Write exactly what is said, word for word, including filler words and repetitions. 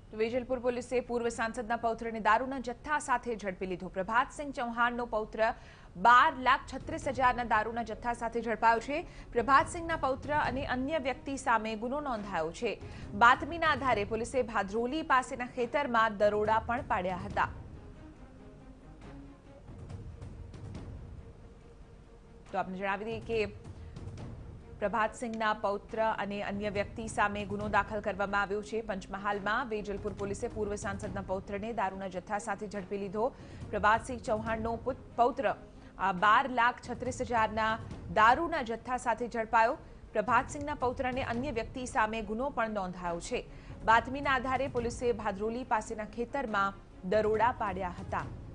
વેજલપુર પોલીસે પૂર્વ સાંસદના પૌત્રને દારૂના જથ્થા સાથે ઝડપી લીધો। પ્રભાતસિંહ ચૌહાણનો પૌત્ર બાર લાખ છત્રીસ હજારના દારૂના જથ્થા સાથે ઝડપાયો છે। પ્રભાતસિંહના પૌત્ર અને અન્ય વ્યક્તિ સામે ગુનો નોંધાયો છે। બાતમીના આધારે પોલીસે ભાદરોલી પાસેના ખેતરમાં દરોડા પણ પાડ્યા હતા। તો આપને જણાવી દઈએ કે પ્રભાતસિંહના પૌત્ર અને અન્ય વ્યક્તિ સામે ગુનો દાખલ કરવામાં આવ્યો છે। પંચમહાલમાં વેજલપુર પોલીસે પૂર્વ સાંસદના પૌત્રને દારૂના જથ્થા સાથે ઝડપી લીધો। પ્રભાતસિંહ ચૌહાણનો પૌત્ર બાર લાખ છત્રીસ હજારના દારૂના જથ્થા સાથે ઝડપાયો। પ્રભાતસિંહના પૌત્ર અને અન્ય વ્યક્તિ સામે ગુનો પણ નોંધાયો છે। બાતમીના આધારે પોલીસે ભાદરોલી પાસેના ખેતરમાં દરોડા પાડ્યા હતા।